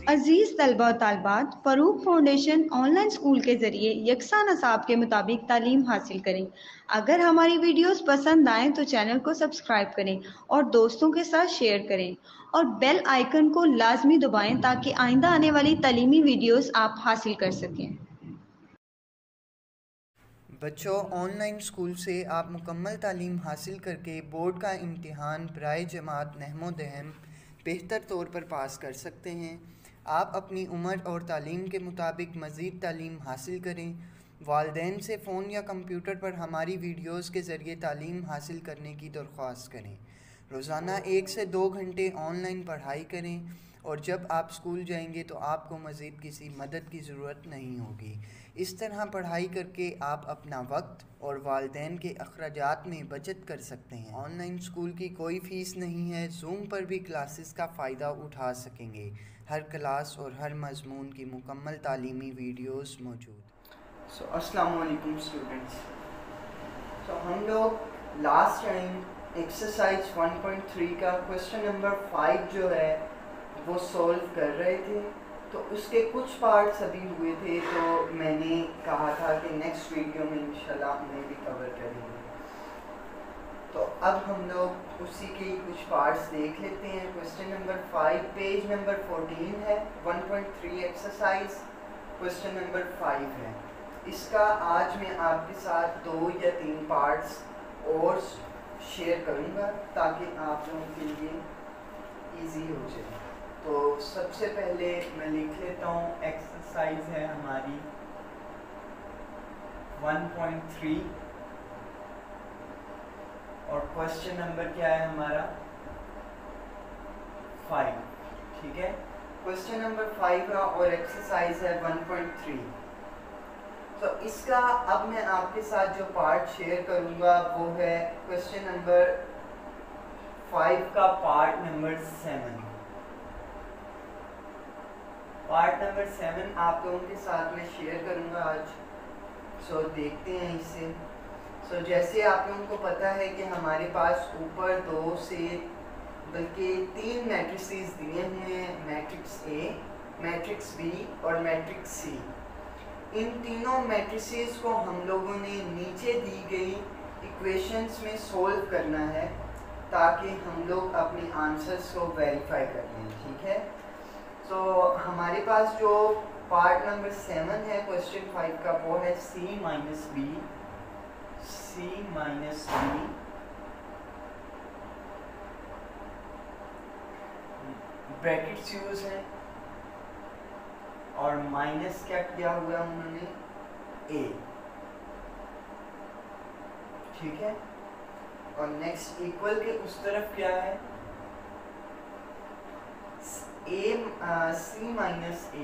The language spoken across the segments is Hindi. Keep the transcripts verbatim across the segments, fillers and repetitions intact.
अजीज़ तलबा और तालबात, फ़रूक फाउंडेशन ऑनलाइन स्कूल के ज़रिए यकसा नसाब के मुताबिक तालीम हासिल करें। अगर हमारी वीडियोस पसंद आएँ तो चैनल को सब्सक्राइब करें और दोस्तों के साथ शेयर करें और बेल आइकन को लाजमी दबाएं ताकि आइंदा आने वाली तालीमी वीडियोस आप हासिल कर सकें। बच्चों, ऑनलाइन स्कूल से आप मुकम्मल तालीम हासिल करके बोर्ड का इम्तिहान बराए जमात नहमो दहम बेहतर तौर पर पास कर सकते हैं। आप अपनी उम्र और तालीम के मुताबिक मज़ीद तालीम हासिल करें। वालिदैन से फ़ोन या कंप्यूटर पर हमारी वीडियोस के ज़रिए तालीम हासिल करने की दरख्वास्त करें। रोज़ाना एक से दो घंटे ऑनलाइन पढ़ाई करें और जब आप स्कूल जाएंगे तो आपको मज़ीद किसी मदद की ज़रूरत नहीं होगी। इस तरह पढ़ाई करके आप अपना वक्त और वालिदैन के अखराजात में बचत कर सकते हैं। ऑनलाइन स्कूल की कोई फ़ीस नहीं है। जूम पर भी क्लासेस का फ़ायदा उठा सकेंगे। हर क्लास और हर मजमून की मुकम्मल तालीमी वीडियोस मौजूद। सो अस्सलाम वालेकुम स्टूडेंट्स। तो हम लोग last time exercise one point three का क्वेश्चन नंबर फाइव जो है वो सॉल्व कर रहे थे। तो उसके कुछ पार्ट्स अभी हुए थे, तो मैंने कहा था कि नेक्स्ट वीडियो में इंशाल्लाह उन्हें भी कवर करेंगे। तो अब हम लोग उसी के कुछ पार्ट्स देख लेते हैं। Question number five page number fourteen है, one point three exercise question number five है। इसका आज मैं आपके साथ दो या तीन पार्ट्स और शेयर करूंगा ताकि आप लोगों के लिए इजी हो जाए। तो सबसे पहले मैं लिख लेता हूँ, एक्सरसाइज है हमारी वन पॉइंट थ्री और क्वेश्चन नंबर क्या है हमारा फाइव। ठीक है, क्वेश्चन नंबर फाइव है और एक्सरसाइज है वन पॉइंट थ्री। तो इसका अब मैं आपके साथ जो पार्ट शेयर करूंगा वो है क्वेश्चन नंबर फाइव का part number seven. Part number seven आप लोगों के साथ में शेयर करूंगा आज। सो देखते हैं इसे। सो जैसे आप लोगों को पता है कि हमारे पास ऊपर दो से बल्कि तीन मैट्रिसेस दिए हुए हैं, मैट्रिक्स ए, मैट्रिक्स बी और मैट्रिक्स सी। इन तीनों मैट्रिसेस को हम लोगों ने नीचे दी गई इक्वेशंस में सोल्व करना है ताकि हम लोग अपने आंसर्स को वेरीफाई कर लें। ठीक है, तो हमारे पास जो पार्ट नंबर सेवन है क्वेश्चन फाइव का वो है C minus B, C minus B brackets use है और माइनस क्या किया हुआ उन्होंने ए। ठीक है, और नेक्स्ट इक्वल के उस तरफ क्या है ए, सी माइनस ए,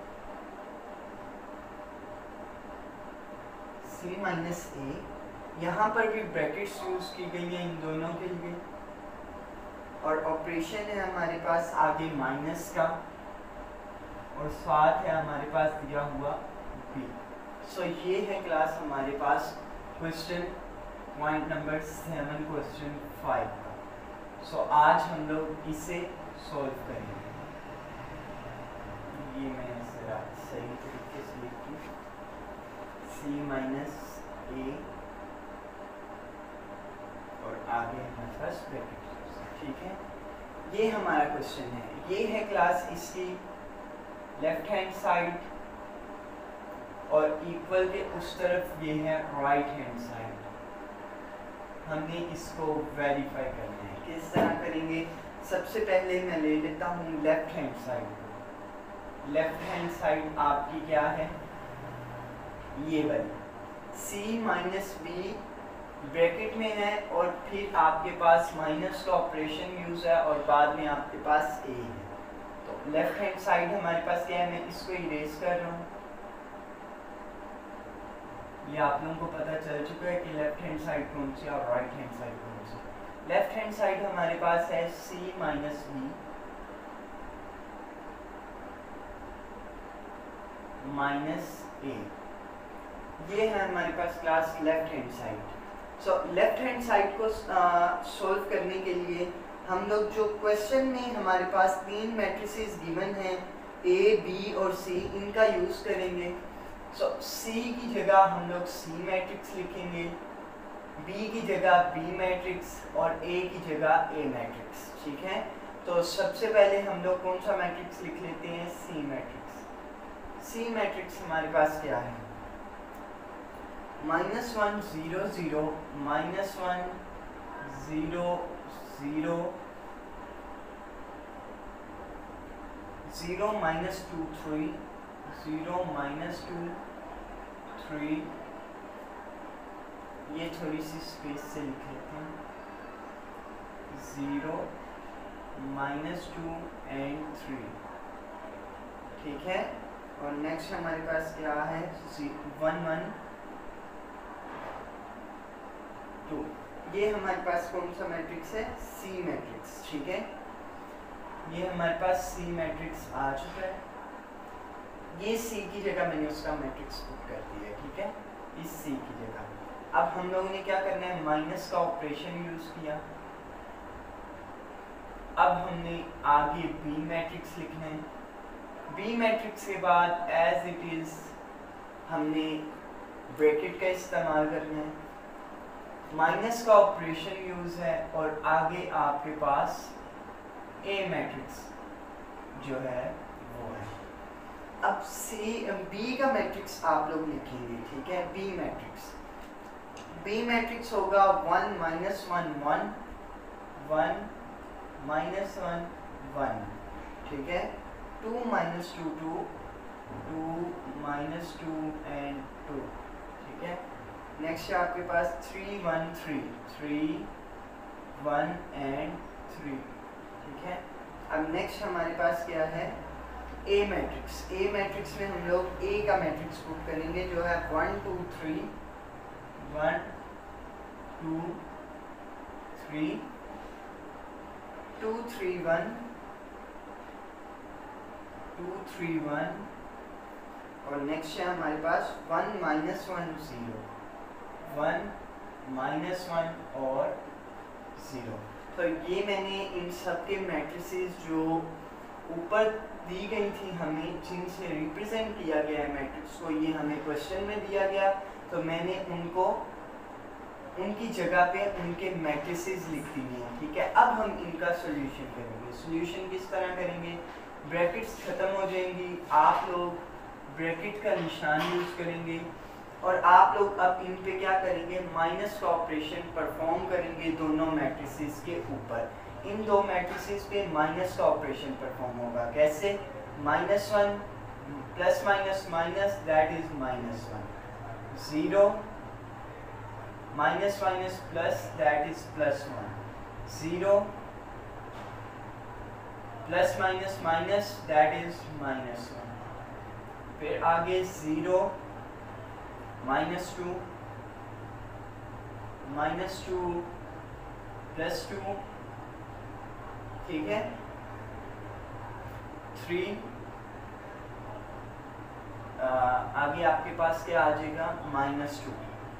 सी माइनस ए। यहाँ पर भी ब्रैकेट्स यूज की गई हैं इन दोनों के लिए और ऑपरेशन है हमारे पास आगे माइनस का और साथ है हमारे पास दिया हुआ बी। सो ये है क्लास हमारे पास question point number seven question five का। सो आज हम लोग इसे सॉल्व करेंगे। ये मैं जरा सही तरीके से लिखूँ, सी माइनस ए और आगे हमारे पास ब्रैकेट। ठीक है, ये हमारा क्वेश्चन है। ये है क्लास इसकी लेफ्ट हैंड साइड और इक्वल के उस तरफ ये है राइट हैंड साइड। हमने इसको वेरीफाई करना है। किस तरह करेंगे? सबसे पहले मैं ले लेता हूँ लेफ्ट हैंड साइड को। लेफ्ट हैंड साइड आपकी क्या है, ये वाली c माइनस बी ब्रैकेट में है और फिर आपके पास माइनस का ऑपरेशन यूज है और बाद में आपके पास a है। तो लेफ्ट हैंड साइड हमारे पास क्या है, मैं इसको इरेज कर रहा हूँ। ये आप लोगों को पता चल चुका है कि लेफ्ट हैंड साइड कौन सी और राइट हैंड साइड कौन सी। लेफ्ट हैंड साइड हमारे पास है c minus B minus A. ये है हमारे पास class left hand side. So left hand side को सॉल्व करने के लिए हम लोग जो क्वेश्चन में हमारे पास तीन मैट्रिसेस गिवन हैं ए, बी और सी इनका यूज़ करेंगे। सो so, सी की जगह हम लोग सी मैट्रिक्स लिखेंगे, बी की जगह बी मैट्रिक्स और ए की जगह ए मैट्रिक्स। ठीक है, तो सबसे पहले हम लोग कौन सा मैट्रिक्स लिख लेते हैं? सी मैट्रिक्स। सी मैट्रिक्स हमारे पास क्या है? Minus one zero zero, minus one zero zero, zero minus two three, zero minus two three, ये थोड़ी सी स्पेस से लिख लेते हैं, zero minus two and three. ठीक है, और नेक्स्ट हमारे पास क्या है? One one two. ये हमारे पास कौन सा मैट्रिक्स है? C matrix. ठीक है, ये हमारे पास सी मैट्रिक्स आ चुका है। ये सी की जगह मैंने उसका मैट्रिक्स पुट कर दिया है। ठीक है, इस सी की जगह अब हम लोगों ने क्या करना है? माइनस का ऑपरेशन यूज किया। अब हमने आगे बी मैट्रिक्स लिखना है। बी मैट्रिक्स के बाद एज इट इज हमने ब्रैकेट का इस्तेमाल करना है, माइनस का ऑपरेशन यूज है और आगे आपके पास ए मैट्रिक्स जो है वो है। अब सी बी का मैट्रिक्स आप लोग लिखेंगे। ठीक है, बी मैट्रिक्स बी मैट्रिक्स होगा one minus one one, one minus one one. ठीक है, two minus two two, two minus two and two. ठीक है, नेक्स्ट है आपके पास three one three, three one and three. ठीक है, अब नेक्स्ट हमारे पास क्या है? ए मैट्रिक्स। ए मैट्रिक्स में हम लोग ए का मैट्रिक्स पुट करेंगे जो है one two three, one two three, two three one, two three one और नेक्स्ट है हमारे पास one minus one zero, one minus one और ज़ीरो। तो ये मैंने इन सब के मैट्रिसेस जो ऊपर दी गई थी हमें, जिनसे रिप्रेजेंट किया गया है मैट्रिक्स को, ये हमें क्वेश्चन में दिया गया, तो मैंने उनको उनकी जगह पे उनके मैट्रिसेस लिख दिए हैं। ठीक है, अब हम इनका सॉल्यूशन करेंगे। सॉल्यूशन किस तरह करेंगे? ब्रैकेट्स खत्म हो जाएंगी, आप लोग ब्रैकेट का निशान यूज करेंगे और आप लोग अब इन पे क्या करेंगे? माइनस का ऑपरेशन परफॉर्म करेंगे दोनों मैट्रिसेस के ऊपर। इन दो मैट्रिसेस पे माइनस का ऑपरेशन परफॉर्म होगा। कैसे? Minus one plus minus minus, that is minus one, zero minus minus plus, that is plus one, zero plus minus minus, that is minus one. फिर आगे zero minus two, minus two plus two. ठीक है, थ्री, आगे आपके पास क्या आ जाएगा? Minus two.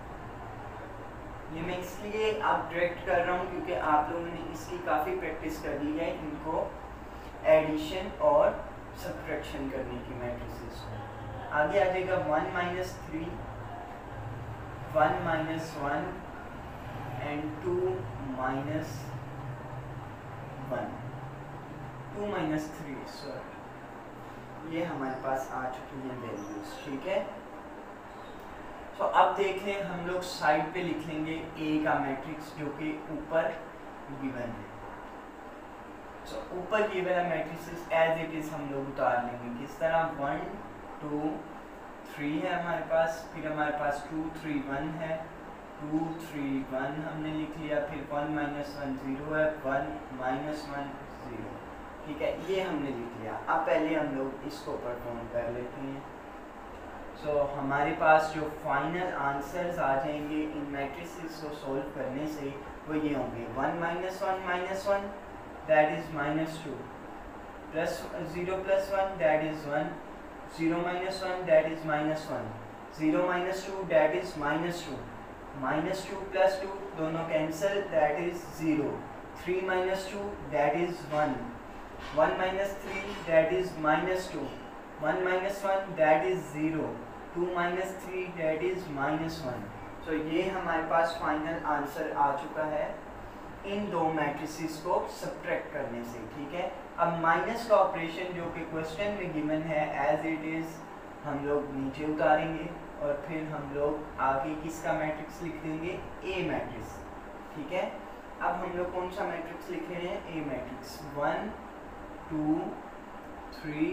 ये मैं इसलिए आप डायरेक्ट कर रहा हूँ क्योंकि आप लोगों ने इसकी काफ़ी प्रैक्टिस कर ली है, इनको एडिशन और सब्ट्रैक्शन करने की मैट्रिसेस को। आगे आ जाएगा one minus three, one minus one and two minus one, two minus three, sorry, ये हमारे पास आ चुकी है वैल्यूज। ठीक है, तो अब देखें हम लोग साइड पे लिख लेंगे ए का मैट्रिक्स जो कि ऊपर गिवन है। तो so, ऊपर ये वाला मैट्रिक्स एज इट इज हम लोग उतार लेंगे। किस तरह? वन टू थ्री है हमारे पास, फिर हमारे पास टू थ्री वन है, टू थ्री वन हमने लिख लिया, फिर वन माइनस वन ज़ीरो है, वन माइनस वन ज़ीरो। ठीक है, ये हमने लिख लिया। अब पहले हम लोग इसको परफॉर्म कर लेते हैं। सो so, हमारे पास जो फाइनल आंसर्स आ जाएंगे इन मैट्रिसेस को सोल्व करने से वो ये होंगे one minus one minus one, that is minus two, plus zero plus one, that is one, zero minus one, that is minus one, zero minus two, that is minus two, minus two plus two दोनों cancel, that is zero, three minus two, that is one, one minus three that is minus two, one minus one that is zero, two minus three that is minus one. So ये हमारे पास फाइनल आंसर आ चुका है इन दो मैट्रिसेस को सब्ट्रैक्ट करने से। ठीक है, अब माइनस का ऑपरेशन जो कि क्वेश्चन में गिवन है एज इट इज़ हम लोग नीचे उतारेंगे और फिर हम लोग आगे किसका मैट्रिक्स लिख देंगे, ए मैट्रिक्स। ठीक है, अब हम लोग कौन सा मैट्रिक्स लिख रहे हैं, A matrix. One two three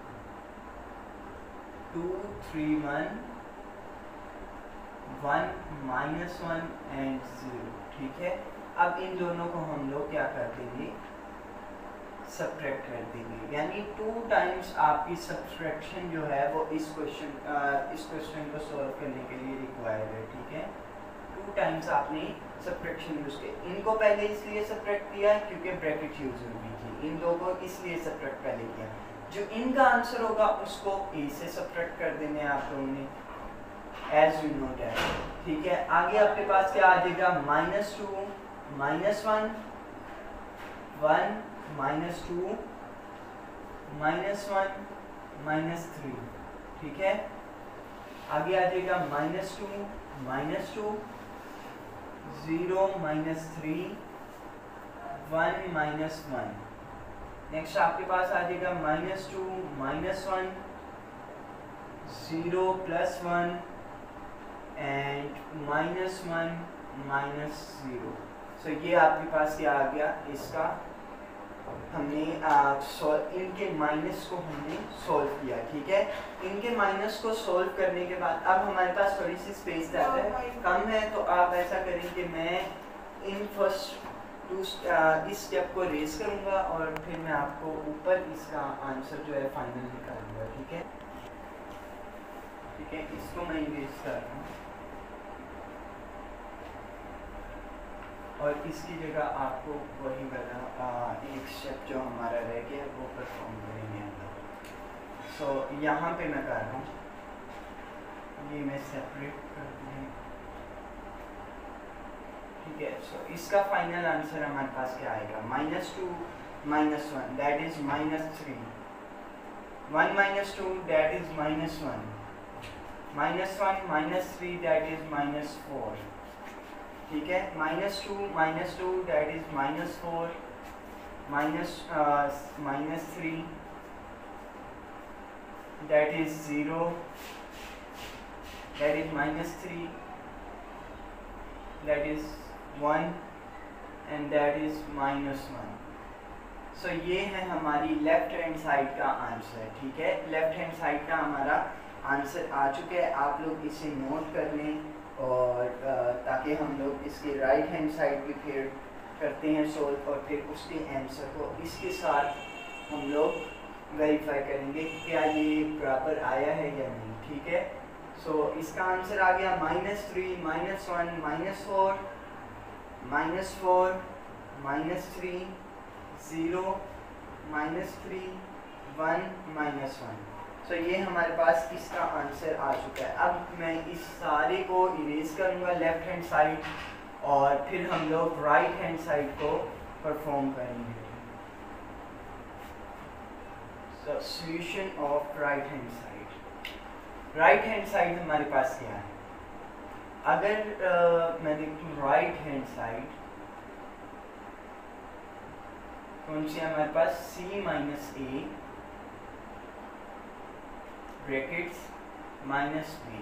two three one one minus one and zero. ठीक है, अब इन दोनों को हम लोग क्या कर देंगे, सब्ट्रैक्ट कर देंगे, यानी टू टाइम्स आपकी सब्ट्रैक्शन जो है वो इस क्वेश्चन इस क्वेश्चन को सॉल्व करने के लिए रिक्वायर्ड है। ठीक है, टू टाइम्स आपने सब्ट्रैक्शन यूज किया। इनको पहले इसलिए सब्ट्रैक्ट किया क्योंकि ब्रैकेट यूज हुई थी, इन दो को इसलिए सब्ट्रैक्ट पहले किया। जो इनका आंसर होगा उसको ए से सब्ट्रैक्ट कर देने आप लोगों ने, एज यू नो दैट। ठीक है, आगे आपके पास क्या आ जाएगा, minus two minus one one minus two minus one minus three. ठीक है, आगे आ जाएगा minus two minus two zero minus three one minus one. Next आपके पास आ जाएगा minus two minus one zero plus one and minus one minus zero. So ये आपके पास क्या आ गया, इसका हमने आ, इनके माइनस को हमने सॉल्व किया। ठीक है, इनके माइनस को सॉल्व करने के बाद अब हमारे पास थोड़ी सी स्पेस ज़्यादा है, कम है, तो आप ऐसा करें कि मैं इन फर्स्ट टू इस स्टेप को रेस करूँगा और फिर मैं आपको ऊपर इसका आंसर जो है फाइनल निकालूंगा। ठीक है, ठीक है, इसको मैं रेस कर रहा हूँ और इसकी जगह आपको वही वाला एक स्टेप जो हमारा रह गया वो परफॉर्म करेंगे हम लोग। सो यहाँ पे मैं कर रहा हूँ, ये मैं सेपरेट कर दूँ। ठीक है, सो इसका फाइनल आंसर हमारे पास क्या आएगा, minus two minus one that is minus three, one minus two that is minus one, minus one minus three that is minus four. ठीक है, minus two minus two that is minus four, minus minus three that is zero, that is minus three that is one and that is minus one. So ये है हमारी लेफ्ट हैंड साइड का आंसर। ठीक है, लेफ्ट हैंड साइड का हमारा आंसर आ चुका है, आप लोग इसे नोट कर लें और ताकि हम लोग इसके राइट हैंड साइड भी फिर करते हैं सोल्व और फिर उसके आंसर को इसके साथ हम लोग वेरीफाई करेंगे कि क्या ये बराबर आया है या नहीं। ठीक है, सो so, इसका आंसर आ गया minus three minus one minus four minus four minus three zero minus three one minus one. So ये हमारे पास इसका आंसर आ चुका है। अब मैं इस सारे को इरेज करूँगा लेफ्ट हैंड साइड और फिर हम लोग राइट हैंड साइड को परफॉर्म करेंगे। So solution of right hand side, right hand side हमारे पास क्या है, अगर uh, मैं देखूँ राइट हैंड साइड कौन सी हमारे पास, C minus A brackets minus B,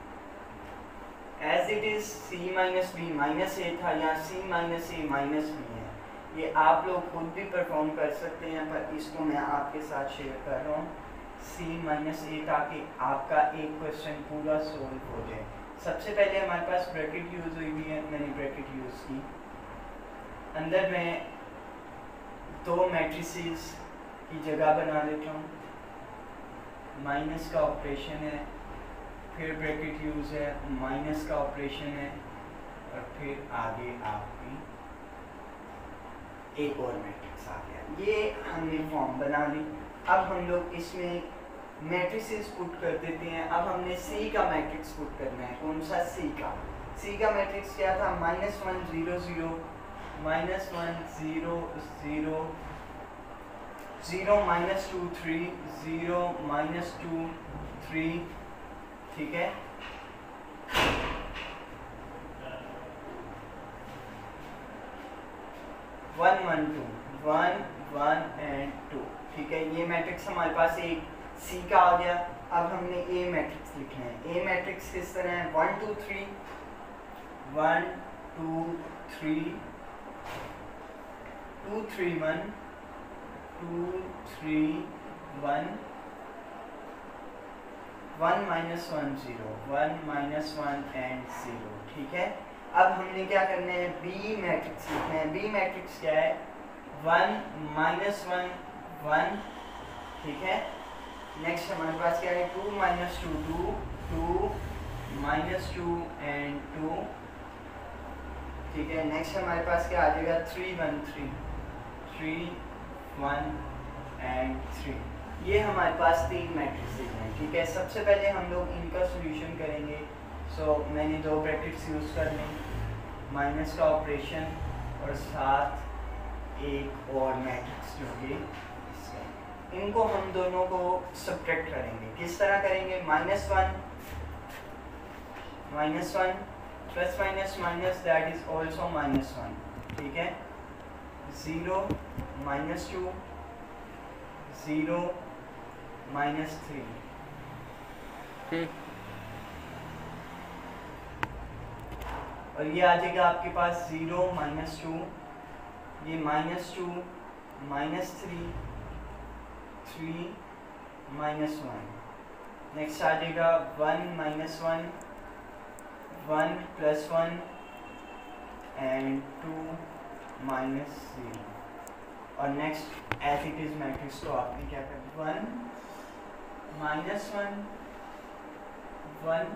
as it is C minus B, minus A था, यहाँ C minus A minus B है। ये आप लोग खुद भी परफॉर्म कर सकते हैं, पर इसको मैं आपके साथ शेयर कर रहा हूँ, सी माइनस ए, ताकि आपका एक क्वेश्चन पूरा सोल्व हो जाए। सबसे पहले हमारे पास ब्रैकेट यूज़ हुई हुई है, मैंने ब्रैकेट यूज़ की, अंदर मैं दो मैट्रिसेस की जगह बना लेता हूँ, माइनस का ऑपरेशन है, फिर ब्रैकेट यूज़ है, माइनस का ऑपरेशन है और फिर आगे आपकी एक और मैट्रिक्स आ गया। ये हमने फॉर्म बना ली। अब हम लोग इसमें मैट्रिसेस पुट कर देते हैं। अब हमने सी का मैट्रिक्स पुट करना है। कौन सा, सी का सी का मैट्रिक्स क्या था, minus one zero zero minus one zero zero zero minus two three, zero minus two three, ठीक है। One one two, one one and two, ठीक है। ये मैट्रिक्स हमारे पास एक सी का आ गया। अब हमने ए मैट्रिक्स लिखना है। ए मैट्रिक्स किस तरह है, one two three, one two three, two three one, two three one, one minus one zero, one minus one and zero, ठीक है। अब हमने क्या करना है, बी मैट्रिक्स लिखना है। बी मैट्रिक्स क्या है, वन माइनस वन, वन, ठीक है। नेक्स्ट हमारे पास क्या है, two minus two, two, two minus two and two, ठीक है। नेक्स्ट हमारे पास क्या आ जाएगा, three one three, three one and three. ये हमारे पास तीन मैट्रिक्स हैं, ठीक है। सबसे पहले हम लोग इनका सॉल्यूशन करेंगे। सो so, मैंने दो ब्रैकेट्स यूज़ कर ली, माइनस का ऑपरेशन और साथ एक और मैट्रिक्स जो कि इसका, इनको हम दोनों को सब्ट्रैक्ट करेंगे। किस तरह करेंगे, minus one minus one plus minus minus that is also minus one, ठीक है। Zero minus two, zero minus three, और ये आ जाएगा आपके पास ज़ीरो माइनस टू, ये minus two minus three, three minus one. Next आ जाएगा one minus one, one plus one and two minus zero. और next as it is matrix को आपने क्या करना, one minus one, one,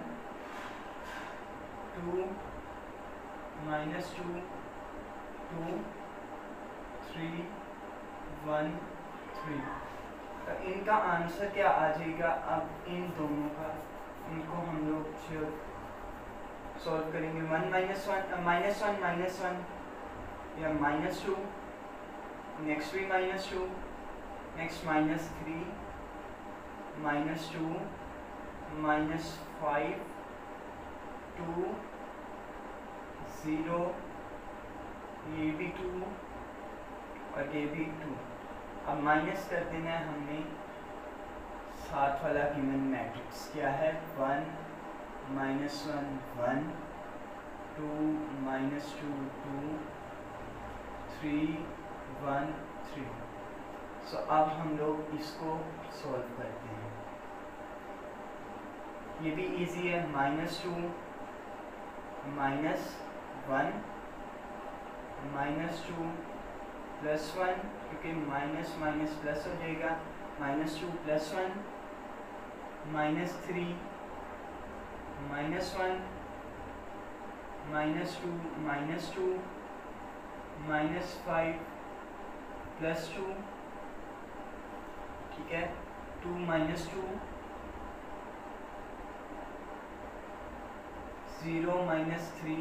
two minus two, two, three, one, three. तो इनका आंसर क्या आ जाएगा, अब इन दोनों का, इनको हम लोग सॉल्व करेंगे। One minus one, minus one minus one या माइनस टू, नेक्स्ट भी minus two, next minus three, minus two, minus five, two, zero, ये भी टू और ये भी टू। अब माइनस कर देना है हमने साथ वाला गिवन मैट्रिक्स क्या है, one minus one, one, two minus two, two, three, one, three. So अब हम लोग इसको सॉल्व करते हैं। ये भी इजी है, minus two minus one, minus two plus one, क्योंकि माइनस माइनस प्लस हो जाएगा, minus two plus one, minus three, minus one, minus two, minus two, minus five, plus two, ठीक है, two minus two, zero minus three,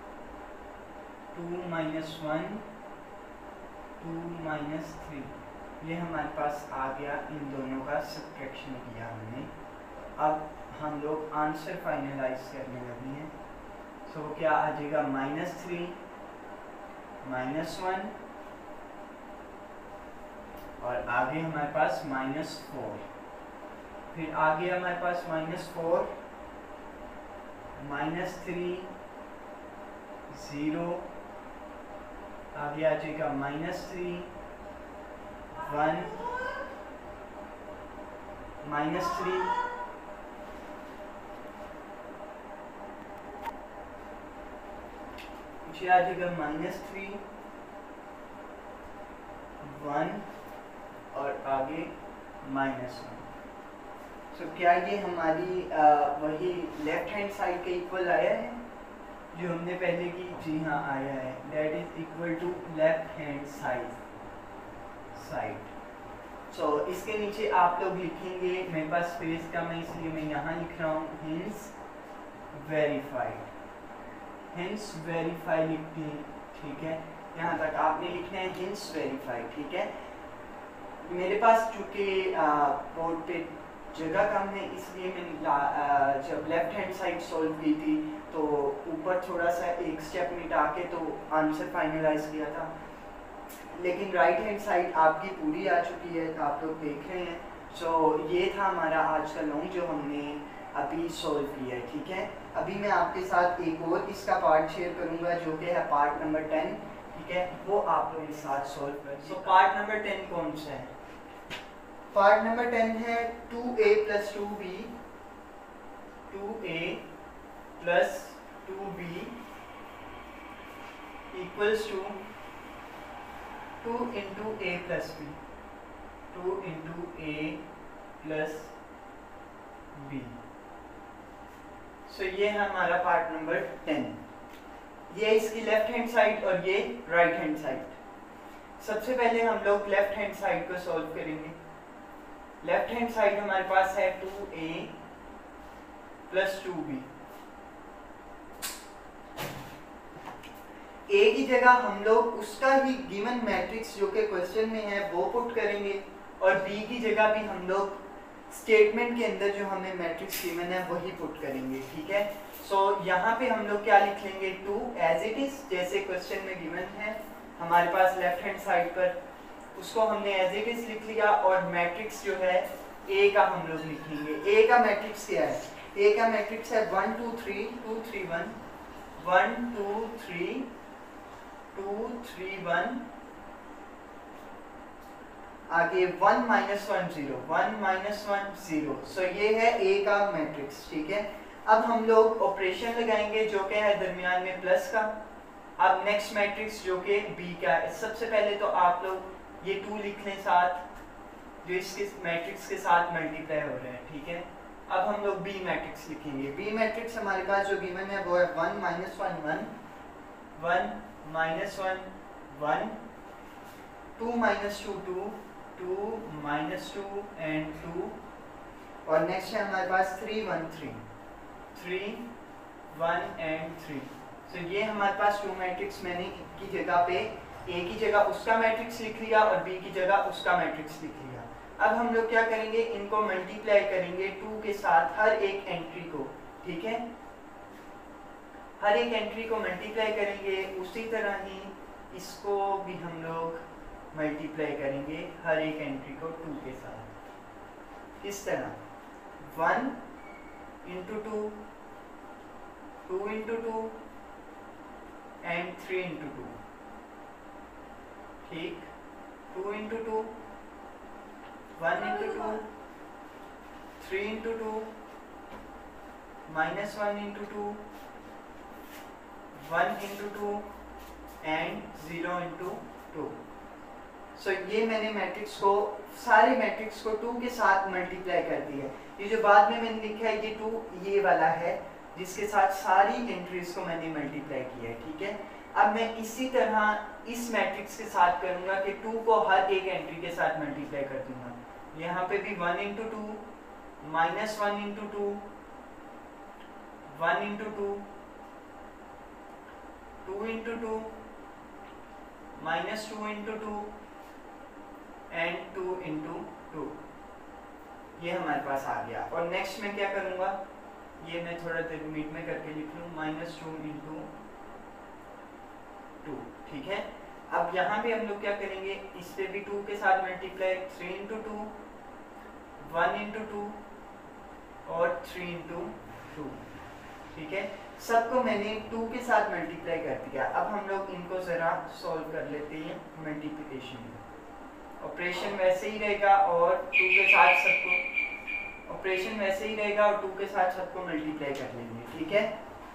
two minus one, two minus three. ये हमारे पास आ गया, इन दोनों का सब्ट्रैक्शन किया हमने। अब हम लोग आंसर फाइनलाइज करने लगे हैं। सो so, क्या आ जाएगा, माइनस थ्री, माइनस वन और आगे हमारे पास माइनस फोर, फिर आगे हमारे पास minus four, minus three, zero, आगे आ जाएगा minus three, one, minus three, पीछे आ जाएगा माइनस थ्री, वन और आगे माइनस वन। सो क्या ये हमारी आ, वही लेफ्ट हैंड साइड के इक्वल आया है जो हमने पहले की? जी हाँ आया है, that is equal to left hand side side. So इसके नीचे आप लोग लिखेंगे, मेरे पास स्पेस कम है इसलिए मैं यहाँ लिख रहा हूँ, हिंस वेरीफाइड, हिंस वेरीफाई लिखते हैं, ठीक है। यहाँ तक आपने लिखना है हिंस वेरीफाई, ठीक है। मेरे पास चूँकि बोर्ड पे जगह कम है, इसलिए मैंने आ, जब लेफ्ट हैंड साइड सॉल्व की थी तो ऊपर थोड़ा सा एक स्टेप मिटा के तो आंसर फाइनलाइज किया था, लेकिन राइट हैंड साइड आपकी पूरी आ चुकी है, तो आप लोग देख रहे हैं। सो so, ये था हमारा आज का लॉन्ग जो हमने अभी सॉल्व किया है, ठीक है। अभी मैं आपके साथ एक और इसका पार्ट शेयर करूँगा जो कि है पार्ट नंबर टेन, ठीक है, वो आप लोग इस साथ सॉल्व करें। सो पार्ट नंबर टेन कौन सा है? पार्ट नंबर टेन है two A plus two B, two A plus two B equals two two into A plus B, two into A plus B. So ये है हमारा पार्ट नंबर टेन। ये इसकी लेफ्ट हैंड साइड और ये राइट हैंड साइड। सबसे पहले हम लोग लेफ्ट हैंड साइड को सॉल्व करेंगे। लेफ्ट हैंड साइड हमारे पास है two A plus two B. A की जगह हम लोग उसका ही गिवन मैट्रिक्स जो कि क्वेश्चन में है वो पुट करेंगे, और बी की जगह भी हम लोग स्टेटमेंट के अंदर जो हमें मैट्रिक्स गिवन है वही पुट करेंगे, ठीक है। सो so, यहाँ पे हम लोग क्या लिख लेंगे, टू एज इट इज, जैसे क्वेश्चन में गिवन है हमारे पास लेफ्ट हैंड साइड पर, उसको हमने एज इट इज लिख लिया, और मैट्रिक्स जो है ए का हम लोग लिख लेंगे। ए का मैट्रिक्स क्या है? ए का मैट्रिक्स है one two three, two three one, one two three, two three one, आगे one minus one zero, one minus one zero. So ये है ए का मैट्रिक्स, ठीक है। अब हम लोग ऑपरेशन लगाएंगे जो कि है दरमियान में प्लस का। अब नेक्स्ट मैट्रिक्स जो कि बी का है, सबसे पहले तो आप लोग ये टू लिख लें साथ, जो इसके मैट्रिक्स के साथ मल्टीप्लाई हो रहे हैं, ठीक है। अब हम लोग बी मैट्रिक्स लिखेंगे। बी मैट्रिक्स हमारे पास जो गिवन है वो है one minus one one, one minus one one, two minus two two, two minus two and two, और नेक्स्ट है हमारे पास three one three, three one and three. So ये हमारे पास टू मैट्रिक्स मैंने की जगह पे ए की जगह उसका मैट्रिक्स लिख लिया और बी की जगह उसका मैट्रिक्स लिख लिया। अब हम लोग क्या करेंगे, इनको मल्टीप्लाई करेंगे टू के साथ हर एक एंट्री को, ठीक है। हर एक एंट्री को मल्टीप्लाई करेंगे, उसी तरह ही इसको भी हम लोग मल्टीप्लाई करेंगे हर एक एंट्री को टू के साथ। किस तरह? One into two, two into two and three into two, ठीक। Two into two, one into two, three into two, minus one into two, one into two and zero into two. So ये मैंने मैट्रिक्स को, सारे मैट्रिक्स को टू के साथ मल्टीप्लाई कर दिया है। ये जो बाद में मैंने लिखा है ये टू ये वाला है जिसके साथ सारी एंट्रीज को मैंने मल्टीप्लाई किया है, ठीक है। अब मैं इसी तरह इस मैट्रिक्स के साथ करूंगा कि टू को हर एक एंट्री के साथ मल्टीप्लाई कर दूंगा। यहाँ पे भी one into two, minus one into two, one into two, two into two, minus two into two and two into two. ये हमारे पास आ गया। और नेक्स्ट मैं क्या करूंगा, ये मैं थोड़ा देर मीट में करके लिख लूँ, माइनस टू इंटू टू, ठीक है। अब यहाँ पे हम लोग क्या करेंगे, इस पे भी टू के साथ multiply, three into two, one into two और थ्री इंटू टू, ठीक है। सबको मैंने टू के साथ मल्टीप्लाई कर दिया। अब हम लोग इनको ज़रा सॉल्व कर लेते हैं मल्टीप्लिकेशन में। ऑपरेशन वैसे ही रहेगा और टू के साथ सबको ऑपरेशन वैसे ही रहेगा और टू के साथ सबको मल्टीप्लाई कर लेंगे, ठीक है।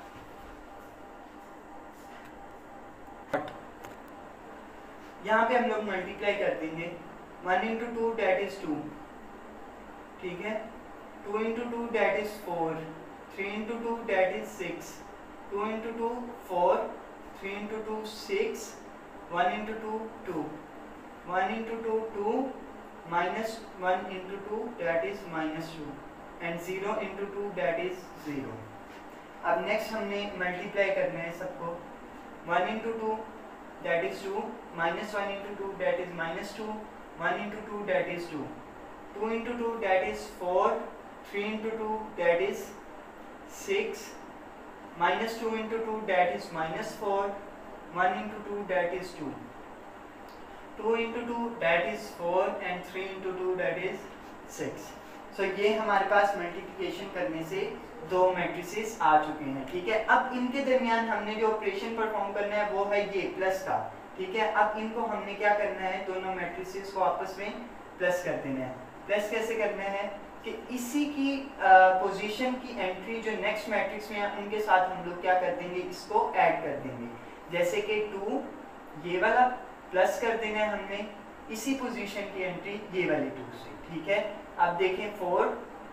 यहाँ पे हम लोग मल्टीप्लाई कर देंगे, one into two that is two, ठीक है। Two into two that is four, three into two that is six, two into two four, three into two six, one into two two, one into two two, minus one into two that is minus two and zero into two that is zero. अब नेक्स्ट हमने मल्टीप्लाई करना है सबको, one into two that is two, minus one into two that is minus two, one into two that is two, two into two that is four, three into two that is six, minus two into two that is minus four, one into two that is two, two into two that is four and three into two that is six. So ये हमारे पास मल्टीप्लिकेशन करने से दो मैट्रिसेस आ चुके हैं, ठीक है। अब इनके दरमियान हमने जो ऑपरेशन परफॉर्म करना है वो है ये प्लस का, ठीक है। अब इनको हमने क्या करना है, दोनों मैट्रिसेस को आपस में प्लस कर देना है। प्लस कैसे करना है कि इसी की पोजीशन की एंट्री जो नेक्स्ट मैट्रिक्स में है उनके साथ हम लोग क्या कर देंगे, इसको ऐड कर देंगे। जैसे कि टू, ये वाला प्लस कर देना है हमने इसी पोजीशन की एंट्री ये वाली टू से, ठीक है। अब देखें फोर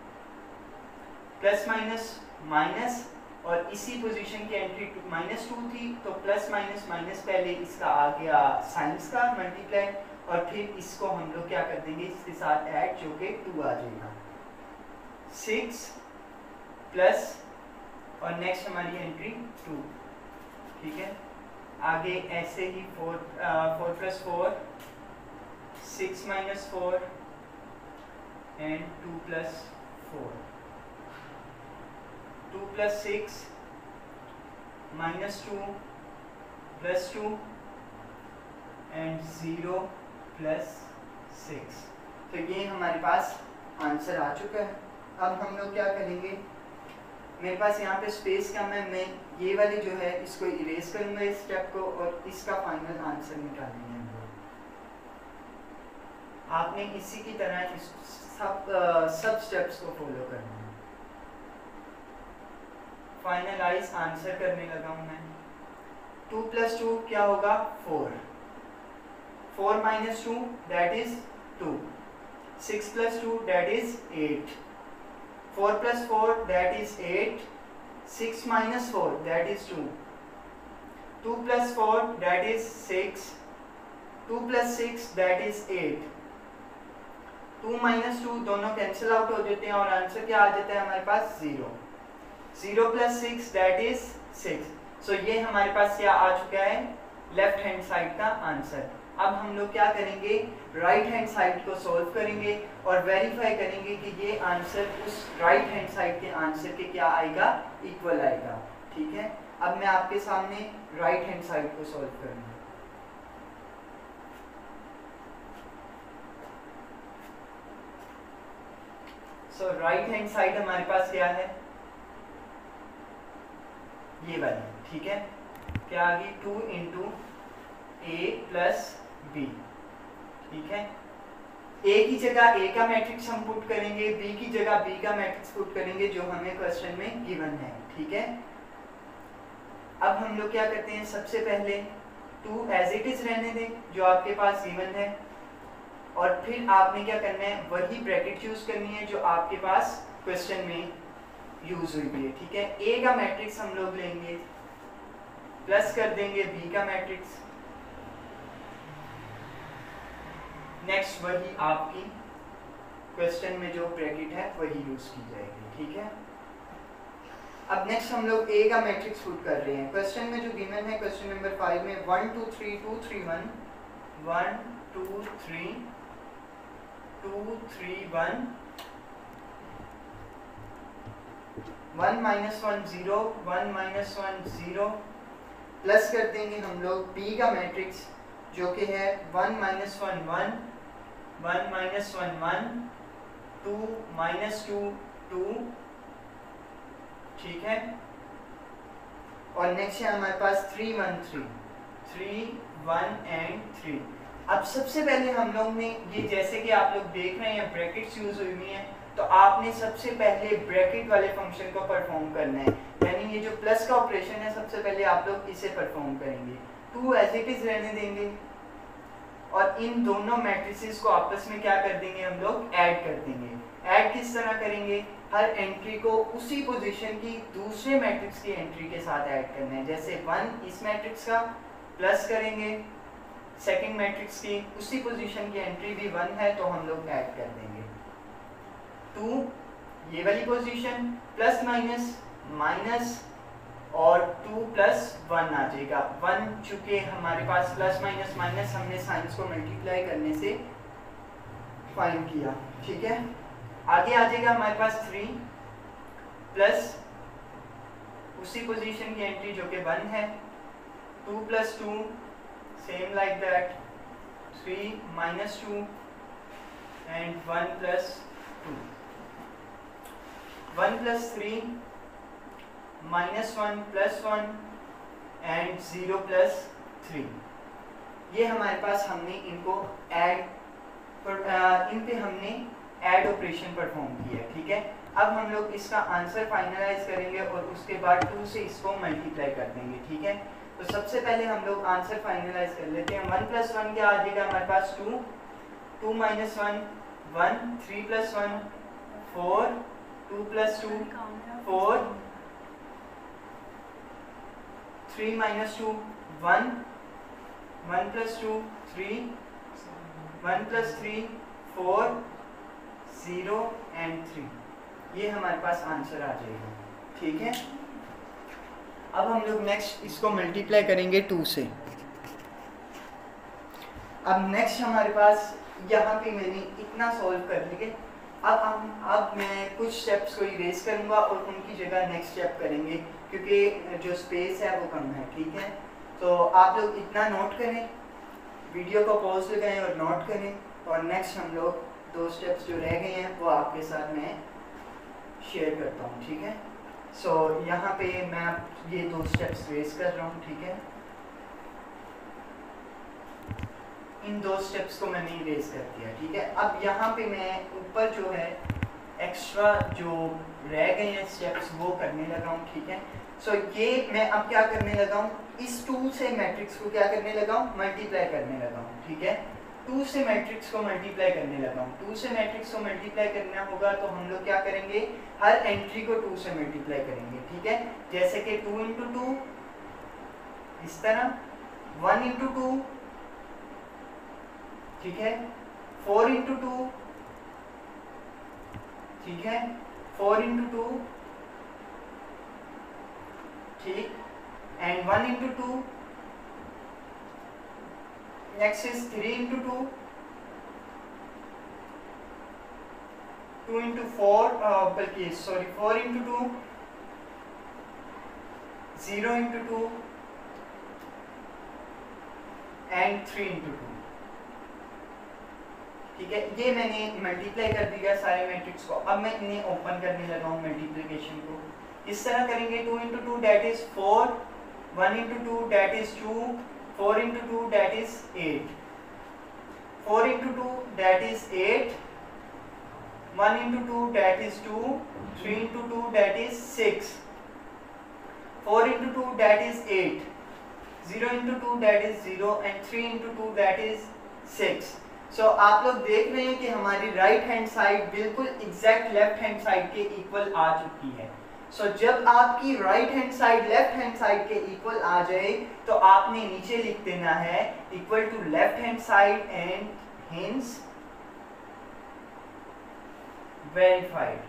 प्लस माइनस माइनस और इसी पोजीशन की एंट्री टू माइनस टू थी, तो प्लस माइनस माइनस पहले इसका आ गया साइंस का मल्टीप्लाई और फिर इसको हम लोग क्या कर देंगे इसके साथ ऐड, जो कि टू आ जाएगा। सिक्स प्लस और नेक्स्ट हमारी एंट्री टू, ठीक है। आगे ऐसे ही four four plus four, six minus four and two plus four, two plus six minus two plus two and zero plus six. तो ये हमारे पास आंसर आ चुका है। अब हम लोग क्या करेंगे, मेरे पास यहाँ पे स्पेस कम है, मैं ये वाली जो है इसको इरेज करूँगा इस स्टेप को और इसका फाइनल आंसर निकालेंगे हम लोग। आपने इसी की तरह इस सब आ, सब स्टेप्स को फॉलो करना है। फाइनलाइज आंसर करने लगा हूँ मैं। टू प्लस टू क्या होगा, four, four minus two that is two, six plus two that is eight, four plus four that is eight, six minus four that is two, two plus four that is six, two plus six that is eight, two minus two दोनों कैंसिल आउट हो जाते हैं और आंसर क्या आ जाता है हमारे पास, zero, zero plus six that is six. So ये हमारे पास क्या आ चुका है, लेफ्ट हैंड साइड का आंसर। अब हम लोग क्या करेंगे, राइट हैंड साइड को सॉल्व करेंगे और वेरीफाई करेंगे कि ये आंसर उस राइट हैंड साइड के आंसर के क्या आएगा, इक्वल आएगा, ठीक है। अब मैं आपके सामने राइट हैंड साइड को सॉल्व करूंगा। सो राइट हैंड साइड हमारे पास क्या है, ये वाली, ठीक है। क्या आ गई, two into A plus B, ठीक है। ए की जगह ए का मैट्रिक्स हम पुट करेंगे, बी की जगह बी का मैट्रिक्स पुट करेंगे जो हमें क्वेश्चन में गिवन है, ठीक है। अब हम लोग क्या करते हैं, सबसे पहले टू एज इट इज रहने दें जो आपके पास गिवन है और फिर आपने क्या करना है, वही ब्रैकेट यूज करनी है जो आपके पास क्वेश्चन में यूज हुई है, ठीक है। ए का मैट्रिक्स हम लोग लेंगे, प्लस कर देंगे बी का मैट्रिक्स, नेक्स्ट वही आपकी क्वेश्चन में जो ब्रैकेट है वही यूज की जाएगी, ठीक है। अब नेक्स्ट हम लोग ए का मैट्रिक्स पुट कर रहे हैं। क्वेश्चन में जो गिवन है क्वेश्चन नंबर फाइव में one two three two three one, one two three two three one, one minus one zero, one minus one zero, plus कर देंगे हम लोग बी का मैट्रिक्स जो कि है one minus one one, one minus one one, two minus two two, ठीक है। और नेक्स्ट है हमारे पास three one three, three one and three. अब सबसे पहले हम लोग ने ये, जैसे कि आप लोग देख रहे हैं ब्रैकेट्स यूज हुई हुई हैं, तो आपने सबसे पहले ब्रैकेट वाले फंक्शन को परफॉर्म करना है, यानी ये जो प्लस का ऑपरेशन है सबसे पहले आप लोग इसे परफॉर्म करेंगे। टू एज इट इज रहने देंगे और इन दोनों मैट्रिसेस को आपस में क्या कर देंगे, हम लोग ऐड कर देंगे। ऐड किस तरह करेंगे, हर एंट्री को उसी पोजीशन की दूसरे मैट्रिक्स की एंट्री के साथ ऐड करना है। जैसे वन इस मैट्रिक्स का प्लस करेंगे, सेकंड मैट्रिक्स की उसी पोजीशन की एंट्री भी वन है तो हम लोग ऐड कर देंगे। टू ये वाली पोजीशन प्लस माइनस माइनस और टू प्लस वन आ जाएगा। वन चूंकि हमारे पास प्लस माइनस माइनस हमने साइंस को मल्टीप्लाई करने से फाइंड किया, ठीक है। आगे आ जाएगा हमारे पास थ्री प्लस उसी पोजीशन की एंट्री जो कि वन है, two plus two same like that, three minus two and one plus two, one plus three minus one plus one and zero plus three. ये हमारे पास हमने इनको ऐड इन पे हमने ऐड ऑपरेशन परफॉर्म किया, ठीक है। अब हम लोग इसका आंसर फाइनलाइज करेंगे और उसके बाद टू से इसको मल्टीप्लाई कर देंगे, ठीक है। तो सबसे पहले हम लोग आंसर फाइनलाइज कर लेते हैं। वन प्लस वन क्या आ जाएगा हमारे पास, two, two minus one one, three plus one four, two plus two four, three minus two one, one plus two three, one plus three four, zero and three. ये हमारे पास आंसर आ जाएगा, ठीक है। अब हम लोग नेक्स्ट इसको मल्टीप्लाई करेंगे टू से। अब नेक्स्ट हमारे पास यहाँ पे मैंने इतना सॉल्व कर लिया। अब हम अब मैं कुछ स्टेप्स को इरेज करूँगा और उनकी जगह नेक्स्ट स्टेप करेंगे, क्योंकि जो स्पेस है वो कम है, ठीक है। तो आप लोग इतना नोट करें, वीडियो को पॉज लगाएं और नोट करें, और नेक्स्ट हम लोग दो स्टेप्स जो रह गए हैं वो आपके साथ मैं शेयर करता हूँ, ठीक है। सो so, यहाँ पे मैं ये दो स्टेप्स रेज कर रहा हूँ, ठीक है। इन दो स्टेप्स को मैंने इरेज कर दिया, ठीक है। अब यहाँ पे मैं ऊपर जो है एक्स्ट्रा जो रह गए हैं स्टेप्स वो करने लगा हूँ, ठीक है। सो so, ये मैं अब क्या करने लगा हूँ, इस टू से मैट्रिक्स को क्या करने लगा हूँ, मल्टीप्लाई करने लगा हूँ, ठीक है। टू से मैट्रिक्स को मल्टीप्लाई करने लगा हूँ। टू से मैट्रिक्स को मल्टीप्लाई करना होगा तो हम लोग क्या करेंगे, हर एंट्री को टू से मल्टीप्लाई करेंगे, ठीक है। जैसे कि टू इंटू टू इस तरह, वन इंटू टू, ठीक है, फोर इंटू टू, ठीक है, फोर इंटू टू, ठीक, and one into two, next is three into two, two into four, uh, बल्कि sorry four into two, zero into two and three into two, ठीक है। ये मैंने मल्टीप्लाई कर दिया सारे मैट्रिक्स को। अब मैं इन्हें ओपन करने लगा हूँ मल्टीप्लिकेशन को। इस तरह करेंगे, two into two that is four, one into two that is two, four into two that is eight, four into two that is eight, one into two that is two, three into two that is six, four into two that is eight, zero into two that is zero and three into two that is six। So so, आप लोग देख रहे हैं कि हमारी राइट हैंड साइड बिल्कुल एग्जैक्ट लेफ्ट हैंड साइड के इक्वल आ चुकी है। सो so, जब आपकी right hand side left hand side के इक्वल आ जाए तो आपने नीचे लिख देना है equal to left hand side and hence verified,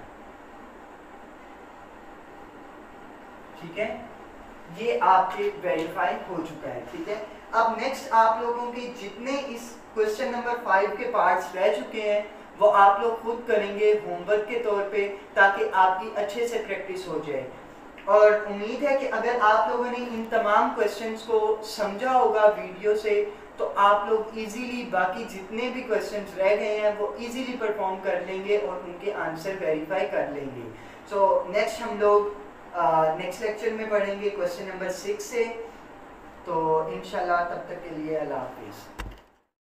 ठीक है। ये आपके वेरीफाई हो चुका है, ठीक है। अब नेक्स्ट आप लोगों के जितने इस क्वेश्चन नंबर फाइव के पार्ट्स रह चुके हैं वो आप लोग खुद करेंगे होमवर्क के तौर पे, ताकि आपकी अच्छे से प्रैक्टिस हो जाए। और उम्मीद है कि अगर आप लोगों ने इन तमाम क्वेश्चंस को समझा होगा वीडियो से, तो आप लोग इजीली बाकी जितने भी क्वेश्चंस रह गए हैं वो इजीली परफॉर्म कर लेंगे और उनके आंसर वेरीफाई कर लेंगे। सो नेक्स्ट हम लोग नेक्स्ट लेक्चर में पढ़ेंगे क्वेश्चन नंबर सिक्स से। तो इंशाल्लाह तब तक के लिए अल्लाह हाफिज़।